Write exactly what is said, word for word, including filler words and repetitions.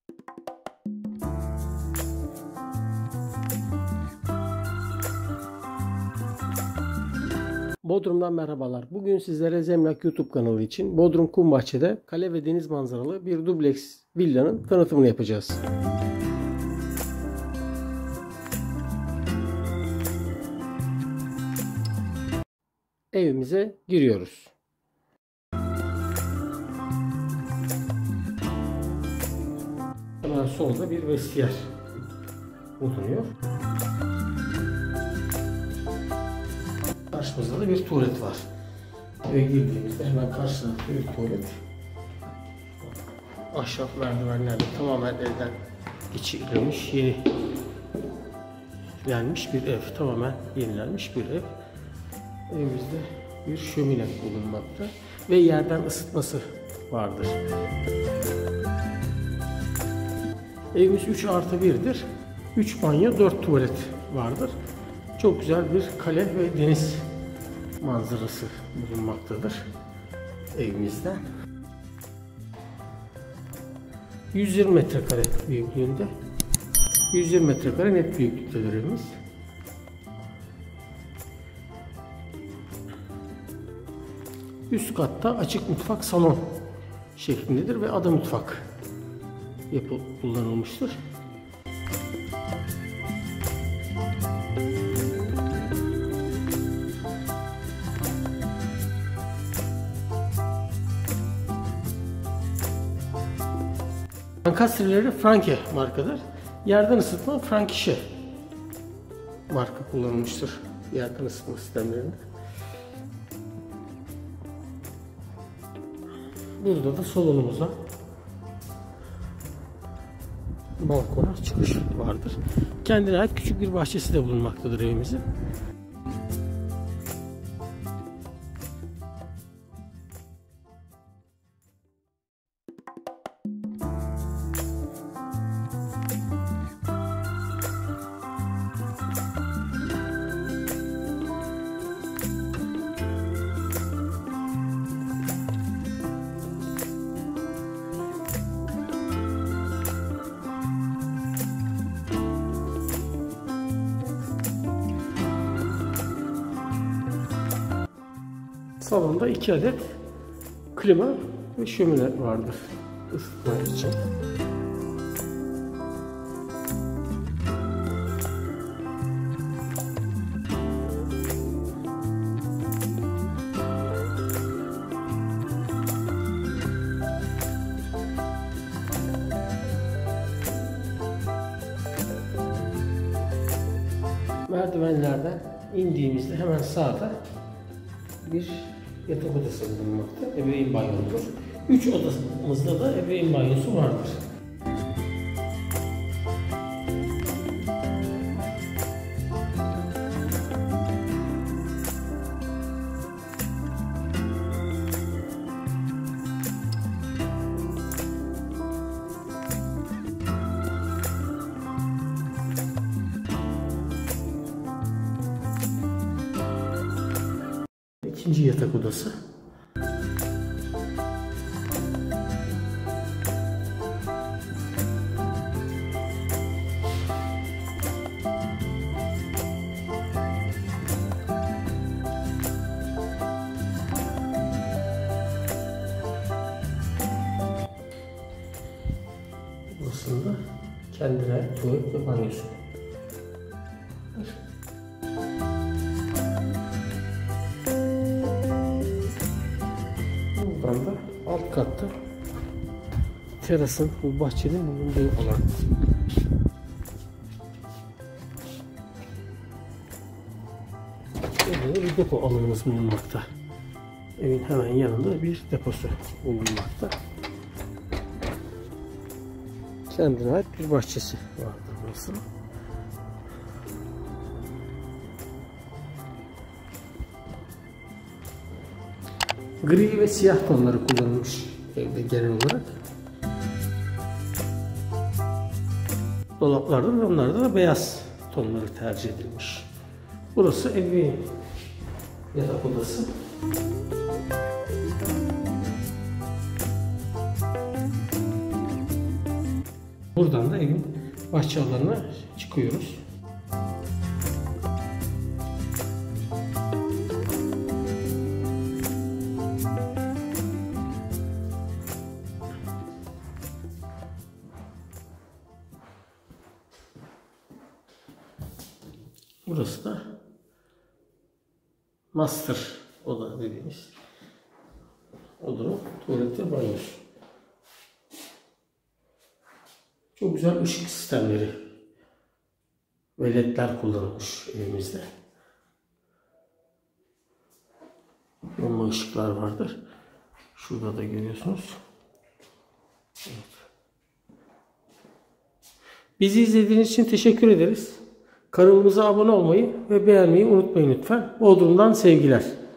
Bodrum'dan merhabalar. Bugün sizlere Zemlak YouTube kanalı için Bodrum Kumbahçe'de kale ve deniz manzaralı bir dubleks villanın tanıtımını yapacağız. Evimize giriyoruz. Hemen solda bir vestiyer bulunuyor. Karşımızda da bir tuvalet var. Eve girdiğimizde hemen karşısında bir tuvalet. Ahşap merdivenlerle tamamen elden geçirilmiş, yeni yenmiş bir ev. Tamamen yenilenmiş bir ev. Evimizde bir şömine bulunmakta ve yerden ısıtması vardır. Evimiz üç artı bir'dir. üç banyo, dört tuvalet vardır. Çok güzel bir kale ve deniz manzarası bulunmaktadır evimizde. yüz yirmi metrekare büyüklüğünde. yüz yirmi metrekare net büyüklüktedir evimiz. Üst katta açık mutfak salon şeklindedir ve ada mutfak yapı kullanılmıştır. Ankastreleri Franke markadır. Yerden ısıtma Frankische marka kullanılmıştır yerden ısıtma sistemlerinde. Burada da salonumuza balkona çıkış vardır. Kendine ait küçük bir bahçesi de bulunmaktadır evimizin. Salonda iki adet klima ve şömine vardır ısıtma için. Merdivenlerden indiğimizde hemen sağda bir yatak odası bulunmakta. Ebeveyn banyosudur. Üç odamızda da ebeveyn banyosu vardır. İkinci yatak odası. Burasında kendine ait tuvalet ve banyosu. Buradan da alt katta terasın, bu bahçenin bulunduğu alan. Burada bir depo alanımız bulunmakta. Evin hemen yanında bir deposu bulunmakta. Kendine ait bir bahçesi vardır burası. Gri ve siyah tonları kullanılmış evde genel olarak. Dolaplarda da onlarda da beyaz tonları tercih edilmiş. Burası ebeveyn yatak odası. Buradan da evin bahçe alanına çıkıyoruz. Burası da master oda dediğimiz odanın tuvalet ve banyosu. Çok güzel ışık sistemleri ve ledler kullanılmış evimizde. Lamba ışıklar vardır. Şurada da görüyorsunuz. Evet. Bizi izlediğiniz için teşekkür ederiz. Kanalımıza abone olmayı ve beğenmeyi unutmayın lütfen. Bodrum'dan sevgiler.